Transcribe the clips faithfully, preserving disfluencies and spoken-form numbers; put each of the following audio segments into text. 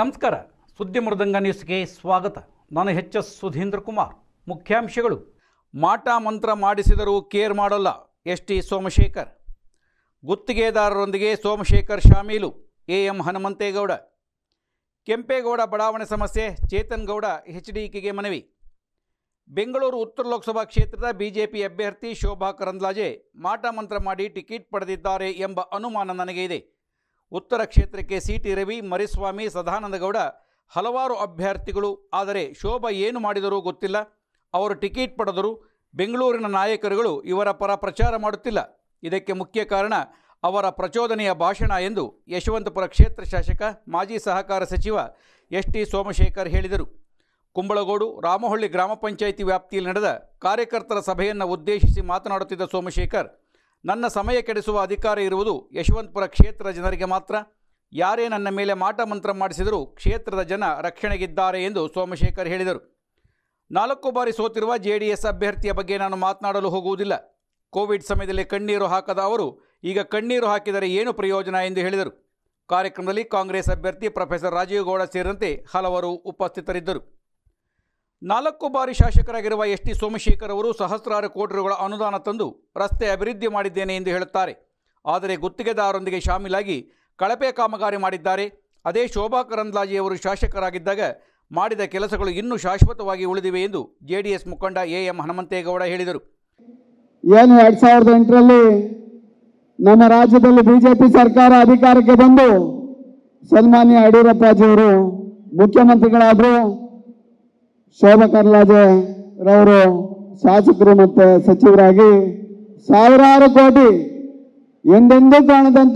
ನಮಸ್ಕಾರ. ಸುದ್ದಿ ಮೃದಂಗ ನ್ಯೂಸ್ಗೆ ಸ್ವಾಗತ. ನಾನು ಎಚ್ ಎಸ್ ಸುಧೀಂದ್ರ ಕುಮಾರ್. ಮುಖ್ಯಾಂಶಗಳು: ಮಾಟ ಮಂತ್ರ ಮಾಡಿಸಿದರೂ ಕೇರ್ ಮಾಡಲ್ಲ, ಎಸ್ ಟಿ ಸೋಮಶೇಖರ್. ಗುತ್ತಿಗೆದಾರರೊಂದಿಗೆ ಸೋಮಶೇಖರ್ ಶಾಮೀಲು, ಎ ಎಂ ಹನುಮಂತೇಗೌಡ. ಕೆಂಪೇಗೌಡ ಬಡಾವಣೆ ಸಮಸ್ಯೆ, ಚೇತನ್ ಗೌಡ ಎಚ್ಡಿಕೆಗೆ ಮನವಿ. ಬೆಂಗಳೂರು ಉತ್ತರ ಲೋಕಸಭಾ ಕ್ಷೇತ್ರದ ಬಿಜೆಪಿ ಅಭ್ಯರ್ಥಿ ಶೋಭಾ ಕರಂದ್ಲಾಜೆ ಮಾಟ ಮಂತ್ರ ಮಾಡಿ ಟಿಕೆಟ್ ಪಡೆದಿದ್ದಾರೆ ಎಂಬ ಅನುಮಾನ ನನಗೆ ಇದೆ. ಉತ್ತರ ಕ್ಷೇತ್ರಕ್ಕೆ ಸಿಟಿ ರವಿ, ಮರಿಸ್ವಾಮಿ, ಸದಾನಂದಗೌಡ ಹಲವಾರು ಅಭ್ಯರ್ಥಿಗಳು. ಆದರೆ ಶೋಭಾ ಏನು ಮಾಡಿದರೂ ಗೊತ್ತಿಲ್ಲ. ಅವರು ಟಿಕೆಟ್ ಪಡೆದರು. ಬೆಂಗಳೂರಿನ ನಾಯಕರುಗಳು ಇವರ ಪರ ಪ್ರಚಾರ ಮಾಡುತ್ತಿಲ್ಲ. ಇದಕ್ಕೆ ಮುಖ್ಯ ಕಾರಣ ಅವರ ಪ್ರಚೋದನೆಯ ಭಾಷಣ ಎಂದು ಯಶವಂತಪುರ ಕ್ಷೇತ್ರ ಶಾಸಕ, ಮಾಜಿ ಸಹಕಾರ ಸಚಿವ ಎಸ್ ಟಿ ಸೋಮಶೇಖರ್ ಹೇಳಿದರು. ಕುಂಬಳಗೋಡು ರಾಮಹಳ್ಳಿ ಗ್ರಾಮ ಪಂಚಾಯಿತಿ ವ್ಯಾಪ್ತಿಯಲ್ಲಿ ನಡೆದ ಕಾರ್ಯಕರ್ತರ ಸಭೆಯನ್ನು ಉದ್ದೇಶಿಸಿ ಮಾತನಾಡುತ್ತಿದ್ದ ಸೋಮಶೇಖರ್, ನನ್ನ ಸಮಯ ಕೆಡಿಸುವ ಅಧಿಕಾರ ಇರುವುದು ಯಶವಂತಪುರ ಕ್ಷೇತ್ರದ ಜನರಿಗೆ ಮಾತ್ರ. ಯಾರೇ ನನ್ನ ಮೇಲೆ ಮಾಟ ಮಂತ್ರ ಮಾಡಿಸಿದರೂ ಕ್ಷೇತ್ರದ ಜನ ರಕ್ಷಣೆಗಿದ್ದಾರೆ ಎಂದು ಸೋಮಶೇಖರ್ ಹೇಳಿದರು. ನಾಲ್ಕು ಬಾರಿ ಸೋತಿರುವ ಜೆ ಡಿ ಎಸ್ ಅಭ್ಯರ್ಥಿಯ ಬಗ್ಗೆ ನಾನು ಮಾತನಾಡಲು ಹೋಗುವುದಿಲ್ಲ. ಕೋವಿಡ್ ಸಮಯದಲ್ಲಿ ಕಣ್ಣೀರು ಹಾಕದ ಅವರು ಈಗ ಕಣ್ಣೀರು ಹಾಕಿದರೆ ಏನು ಪ್ರಯೋಜನ ಎಂದು ಹೇಳಿದರು. ಕಾರ್ಯಕ್ರಮದಲ್ಲಿ ಕಾಂಗ್ರೆಸ್ ಅಭ್ಯರ್ಥಿ ಪ್ರೊಫೆಸರ್ ರಾಜೀವ್ ಗೌಡ ಸೇರಿದಂತೆ ಹಲವರು ಉಪಸ್ಥಿತರಿದ್ದರು. ನಾಲ್ಕು ಬಾರಿ ಶಾಸಕರಾಗಿರುವ ಎಸ್ ಟಿ ಸೋಮಶೇಖರ್ ಅವರು ಸಹಸ್ರಾರು ಕೋಟಿ ರುಗಳ ಅನುದಾನ ತಂದು ರಸ್ತೆ ಅಭಿವೃದ್ಧಿ ಮಾಡಿದ್ದೇನೆ ಎಂದು ಹೇಳುತ್ತಾರೆ. ಆದರೆ ಗುತ್ತಿಗೆದಾರರೊಂದಿಗೆ ಶಾಮೀಲಾಗಿ ಕಳಪೆ ಕಾಮಗಾರಿ ಮಾಡಿದ್ದಾರೆ. ಅದೇ ಶೋಭಾ ಕರಂದ್ಲಾಜೆಯವರು ಶಾಸಕರಾಗಿದ್ದಾಗ ಮಾಡಿದ ಕೆಲಸಗಳು ಇನ್ನೂ ಶಾಶ್ವತವಾಗಿ ಉಳಿದಿವೆ ಎಂದು ಜೆ ಡಿ ಎಸ್ ಮುಖಂಡ ಎ ಎಂ ಹನುಮಂತೇಗೌಡ ಹೇಳಿದರು. ಏನು ಎರಡು ಸಾವಿರದ ಎಂಟರಲ್ಲಿ ನಮ್ಮ ರಾಜ್ಯದಲ್ಲಿ ಬಿಜೆಪಿ ಸರ್ಕಾರ ಅಧಿಕಾರಕ್ಕೆ ಬಂದು ಸನ್ಮಾನ್ಯ ಯಡಿಯೂರಪ್ಪಾಜಿಯವರು ಮುಖ್ಯಮಂತ್ರಿಗಳಾದರು. ಶೋಭಾ ಕರಂದ್ಲಾಜೆ ರವರು ಶಾಸಕರು ಮತ್ತು ಸಚಿವರಾಗಿ ಸಾವಿರಾರು ಕೋಟಿ ಎಂದೆಂದೂ ಕಾಣದಂಥ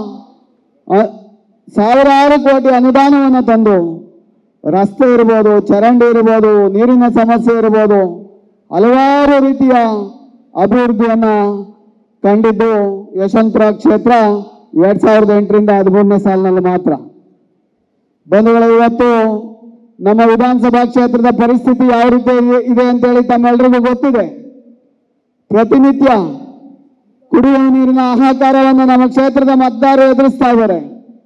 ಸಾವಿರಾರು ಕೋಟಿ ಅನುದಾನವನ್ನು ತಂದು ರಸ್ತೆ ಇರ್ಬೋದು, ಚರಂಡಿ ಇರ್ಬೋದು, ನೀರಿನ ಸಮಸ್ಯೆ ಇರ್ಬೋದು, ಹಲವಾರು ರೀತಿಯ ಅಭಿವೃದ್ಧಿಯನ್ನು ಕಂಡಿದ್ದು ಯಶವಂತಪುರ ಕ್ಷೇತ್ರ ಎರಡು ಸಾವಿರದ ಎಂಟರಿಂದ ಹದಿಮೂರನೇ ಸಾಲಿನಲ್ಲಿ ಮಾತ್ರ. ಬಂಧುಗಳು, ಇವತ್ತು ನಮ್ಮ ವಿಧಾನಸಭಾ ಕ್ಷೇತ್ರದ ಪರಿಸ್ಥಿತಿ ಯಾವ ರೀತಿ ಇದೆ ಅಂತೇಳಿ ತಮ್ಮೆಲ್ಲರಿಗೂ ಗೊತ್ತಿದೆ. ಪ್ರತಿನಿತ್ಯ ಕುಡಿಯುವ ನೀರಿನ ಹಾಹಾಕಾರವನ್ನು ನಮ್ಮ ಕ್ಷೇತ್ರದ ಮತದಾರರು ಎದುರಿಸ್ತಾ ಇದ್ದಾರೆ.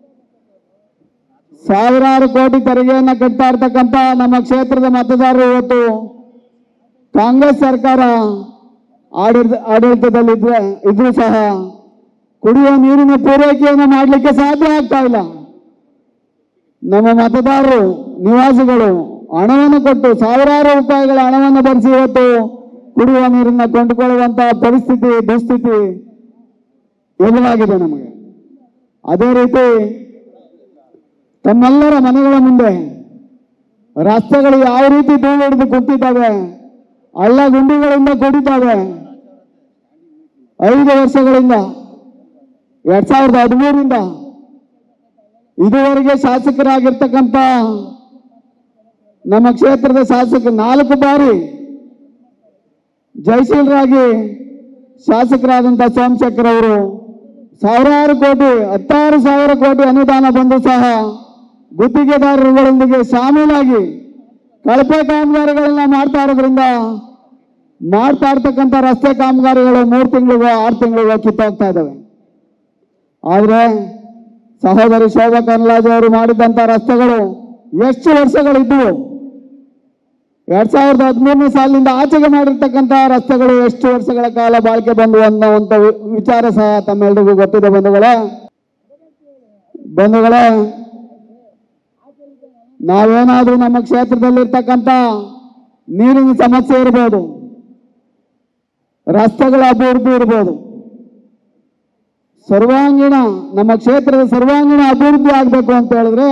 ಸಾವಿರಾರು ಕೋಟಿ ತೆರಿಗೆಯನ್ನು ಕಟ್ತಾ ಇರ್ತಕ್ಕಂಥ ನಮ್ಮ ಕ್ಷೇತ್ರದ ಮತದಾರರು ಇವತ್ತು ಕಾಂಗ್ರೆಸ್ ಸರ್ಕಾರ ಆಡಳಿತ ಆಡಳಿತದಲ್ಲಿದ್ರೆ ಇದ್ರೂ ಸಹ ಕುಡಿಯುವ ನೀರಿನ ಪೂರೈಕೆಯನ್ನು ಮಾಡಲಿಕ್ಕೆ ಸಾಧ್ಯ ಆಗ್ತಾ ಇಲ್ಲ. ನಮ್ಮ ಮತದಾರರು, ನಿವಾಸಿಗಳು ಹಣವನ್ನು ಕೊಟ್ಟು ಸಾವಿರಾರು ರೂಪಾಯಿಗಳ ಹಣವನ್ನು ಭರಿಸಿ ಇವತ್ತು ಕುಡಿಯುವ ನೀರನ್ನು ಕೊಂಡುಕೊಳ್ಳುವಂತಹ ಪರಿಸ್ಥಿತಿ, ದುಸ್ಥಿತಿ ಎದುರಾಗಿದೆ ನಮಗೆ. ಅದೇ ರೀತಿ ತಮ್ಮೆಲ್ಲರ ಮನೆಗಳ ಮುಂದೆ ರಸ್ತೆಗಳು ಯಾವ ರೀತಿ ಧೂಳು ಹಿಡಿದು ಕುಂತಿದ್ದಾವೆ, ಹಳ್ಳ ಗುಂಡಿಗಳಿಂದ ಕೂಡಿದ್ದಾವೆ. ಐದು ವರ್ಷಗಳಿಂದ ಎರಡ್ ಸಾವಿರದ ಹದಿಮೂರರಿಂದ ಇದುವರೆಗೆ ಶಾಸಕರಾಗಿರ್ತಕ್ಕಂಥ ನಮ್ಮ ಕ್ಷೇತ್ರದ ಶಾಸಕ ನಾಲ್ಕು ಬಾರಿ ಜಯಶೀಲರಾಗಿ ಶಾಸಕರಾದಂಥ ಸೋಮಶೇಖರ್ ಅವರು ಸಾವಿರಾರು ಕೋಟಿ, ಹತ್ತಾರು ಸಾವಿರ ಕೋಟಿ ಅನುದಾನ ಬಂದು ಸಹ ಗುತ್ತಿಗೆದಾರರುಗಳೊಂದಿಗೆ ಶಾಮೀಲಾಗಿ ಕಳಪೆ ಕಾಮಗಾರಿಗಳನ್ನ ಮಾಡ್ತಾ ಇರೋದ್ರಿಂದ ಮಾಡ್ತಾ ಇರ್ತಕ್ಕಂಥ ರಸ್ತೆ ಕಾಮಗಾರಿಗಳು ಮೂರು ತಿಂಗಳಿಗೋ ಆರು ತಿಂಗಳಿಗೋ ಕಿತ್ತೋಗ್ತಾ ಇದ್ದಾವೆ. ಆದರೆ ಸಹೋದರಿ ಶೋಭಾ ಕರಂದ್ಲಾಜೆ ಅವರು ಮಾಡಿದಂಥ ರಸ್ತೆಗಳು ಎಷ್ಟು ವರ್ಷಗಳಿದ್ದವು? ಎರಡ್ ಸಾವಿರದ ಹದಿಮೂರನೇ ಸಾಲಿನಿಂದ ಆಚೆಗೆ ಮಾಡಿರ್ತಕ್ಕಂಥ ರಸ್ತೆಗಳು ಎಷ್ಟು ವರ್ಷಗಳ ಕಾಲ ಬಾಳಿಕೆ ಬಂದು ಅನ್ನುವಂಥ ವಿಚಾರ ಸಹ ತಮ್ಮೆಲ್ಲರಿಗೂ ಗೊತ್ತಿದೆ. ಬಂಧುಗಳೇ ಬಂಧುಗಳೇ ನಾವೇನಾದ್ರೂ ನಮ್ಮ ಕ್ಷೇತ್ರದಲ್ಲಿರ್ತಕ್ಕಂಥ ನೀರಿನ ಸಮಸ್ಯೆ ಇರ್ಬೋದು, ರಸ್ತೆಗಳ ಅಭಿವೃದ್ಧಿ ಇರ್ಬೋದು, ಸರ್ವಾಂಗೀಣ ನಮ್ಮ ಕ್ಷೇತ್ರದ ಸರ್ವಾಂಗೀಣ ಅಭಿವೃದ್ಧಿ ಆಗಬೇಕು ಅಂತ ಹೇಳಿದ್ರೆ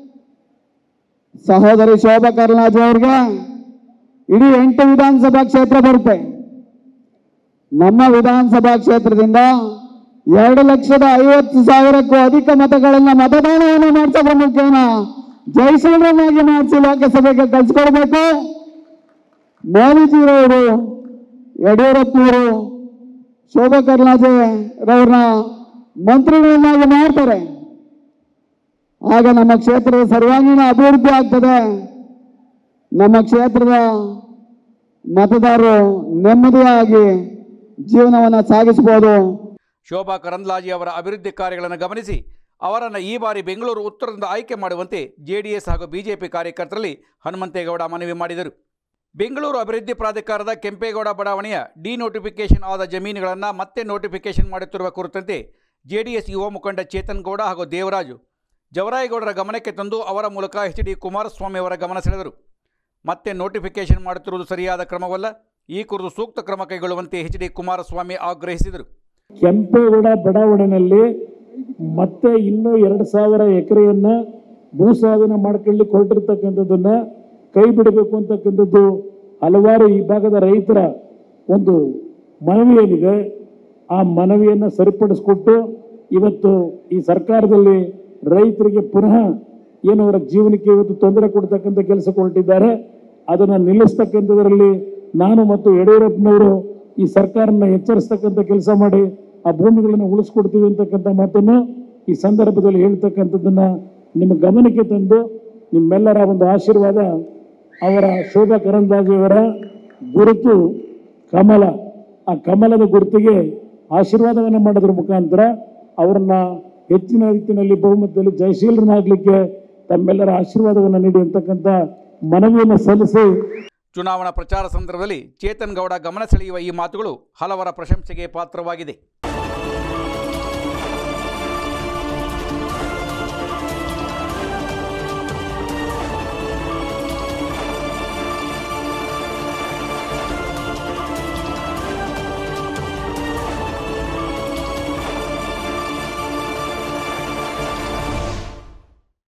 ಸಹೋದರಿ ಶೋಭಾ ಕರಂದ್ಲಾಜೆ ಅವ್ರಿಗೆ ಇಡೀ ಎಂಟು ವಿಧಾನಸಭಾ ಕ್ಷೇತ್ರ ಬರುತ್ತೆ. ನಮ್ಮ ವಿಧಾನಸಭಾ ಕ್ಷೇತ್ರದಿಂದ ಎರಡು ಲಕ್ಷದ ಐವತ್ತು ಸಾವಿರಕ್ಕೂ ಅಧಿಕ ಮತಗಳನ್ನ ಮತದಾನವನ್ನು ಮಾಡಿಸೋ ಮುಖೇನ ಜಯಶೀಲರನ್ನಾಗಿ ಮಾಡಿಸಿ ಲೋಕಸಭೆಗೆ ಕಳಿಸ್ಕೊಡ್ಬೇಕು. ಮೋದಿಜಿರವರು, ಯಡಿಯೂರಪ್ಪನವರು ಶೋಭಾ ಕರಂದ್ಲಾಜೆ ರವ್ರನ್ನ ಮಂತ್ರಿಗಳನ್ನಾಗಿ ಮಾಡ್ತಾರೆ. ಆಗ ನಮ್ಮ ಕ್ಷೇತ್ರದ ಸರ್ವಾಂಗೀಣ ಅಭಿವೃದ್ಧಿ ಆಗ್ತದೆ. ನಮ್ಮ ಕ್ಷೇತ್ರದ ಮತದಾರರು ನೆಮ್ಮದಿಯಾಗಿ ಜೀವನವನ್ನು ಸಾಗಿಸಬಹುದು. ಶೋಭಾ ಕರಂದ್ಲಾಜೆ ಅವರ ಅಭಿವೃದ್ಧಿ ಕಾರ್ಯಗಳನ್ನು ಗಮನಿಸಿ ಅವರನ್ನು ಈ ಬಾರಿ ಬೆಂಗಳೂರು ಉತ್ತರದಿಂದ ಆಯ್ಕೆ ಮಾಡುವಂತೆ ಜೆಡಿಎಸ್ ಹಾಗೂ ಬಿಜೆಪಿ ಕಾರ್ಯಕರ್ತರಲ್ಲಿ ಹನುಮಂತೇಗೌಡ ಮನವಿ ಮಾಡಿದರು. ಬೆಂಗಳೂರು ಅಭಿವೃದ್ಧಿ ಪ್ರಾಧಿಕಾರದ ಕೆಂಪೇಗೌಡ ಬಡಾವಣೆಯ ಡಿನೋಟಿಫಿಕೇಷನ್ ಆದ ಜಮೀನುಗಳನ್ನು ಮತ್ತೆ ನೋಟಿಫಿಕೇಷನ್ ಮಾಡುತ್ತಿರುವ ಕುರಿತಂತೆ ಜೆಡಿಎಸ್ ಯುವ ಮುಖಂಡ ಚೇತನ್ ಗೌಡ ಹಾಗೂ ದೇವರಾಜು ಜವರಾಯಗೌಡರ ಗಮನಕ್ಕೆ ತಂದು ಅವರ ಮೂಲಕ ಎಚ್ ಡಿ ಕುಮಾರಸ್ವಾಮಿ ಅವರ ಗಮನ ಸೆಳೆದರು. ಮತ್ತೆ ನೋಟಿಫಿಕೇಷನ್ ಮಾಡುತ್ತಿರುವುದು ಸರಿಯಾದ ಕ್ರಮವಲ್ಲ, ಈ ಕುರಿತು ಸೂಕ್ತ ಕ್ರಮ ಕೈಗೊಳ್ಳುವಂತೆ ಎಚ್ ಡಿ ಕುಮಾರಸ್ವಾಮಿ ಆಗ್ರಹಿಸಿದರು. ಕೆಂಪೇಗೌಡ ಬಡಾವಣೆಯಲ್ಲಿ ಮತ್ತೆ ಇನ್ನೂ ಎರಡು ಸಾವಿರ ಎಕರೆಯನ್ನ ಭೂ ಸ್ವಾಧೀನ ಮಾಡ್ಕೊಳ್ಳಿಕ್ಕೆ ಹೊರಟಿರ್ತಕ್ಕಂಥದ್ದನ್ನ ಕೈ ಬಿಡಬೇಕು ಅಂತಕ್ಕಂಥದ್ದು ಹಲವಾರು ಈ ಭಾಗದ ರೈತರ ಒಂದು ಮನವಿ ಏನಿದೆ, ಆ ಮನವಿಯನ್ನು ಸರಿಪಡಿಸ್ಕೊಟ್ಟು ಇವತ್ತು ಈ ಸರ್ಕಾರದಲ್ಲಿ ರೈತರಿಗೆ ಪುನಃ ಏನು ಅವರ ಜೀವನಕ್ಕೆ ಇವತ್ತು ತೊಂದರೆ ಕೊಡ್ತಕ್ಕಂಥ ಕೆಲಸಕ್ಕೆ ಹೊರಟಿದ್ದಾರೆ. ಅದನ್ನು ನಿಲ್ಲಿಸ್ತಕ್ಕಂಥದ್ರಲ್ಲಿ ನಾನು ಮತ್ತು ಯಡಿಯೂರಪ್ಪನವರು ಈ ಸರ್ಕಾರನ ಎಚ್ಚರಿಸ್ತಕ್ಕಂಥ ಕೆಲಸ ಮಾಡಿ ಆ ಭೂಮಿಗಳನ್ನು ಉಳಿಸ್ಕೊಡ್ತೀವಿ ಅಂತಕ್ಕಂಥ ಮಾತನ್ನು ಈ ಸಂದರ್ಭದಲ್ಲಿ ಹೇಳ್ತಕ್ಕಂಥದ್ದನ್ನು ನಿಮ್ಮ ಗಮನಕ್ಕೆ ತಂದು ನಿಮ್ಮೆಲ್ಲರ ಒಂದು ಆಶೀರ್ವಾದ, ಅವರ ಶೋಭಾ ಕರಂದ್ಲಾಜೆಯವರ ಗುರುತು ಕಮಲ, ಆ ಕಮಲದ ಗುರುತಿಗೆ ಆಶೀರ್ವಾದವನ್ನು ಮಾಡೋದ್ರ ಮುಖಾಂತರ ಅವರನ್ನ ಹೆಚ್ಚಿನ ರೀತಿಯಲ್ಲಿ ಬಹುಮತದಲ್ಲಿ ಜಯಶೀಲರನ್ನಾಗಲಿಕ್ಕೆ ತಮ್ಮೆಲ್ಲರ ಆಶೀರ್ವಾದವನ್ನು ನೀಡಿ ಅಂತಕ್ಕಂಥ ಮನವಿಯನ್ನು ಸಲ್ಲಿಸಿ ಚುನಾವಣಾ ಪ್ರಚಾರ ಸಂದರ್ಭದಲ್ಲಿ ಚೇತನ್ ಗೌಡ ಗಮನ ಸೆಳೆಯುವ ಈ ಮಾತುಗಳು ಹಲವರ ಪ್ರಶಂಸೆಗೆ ಪಾತ್ರವಾಗಿದೆ.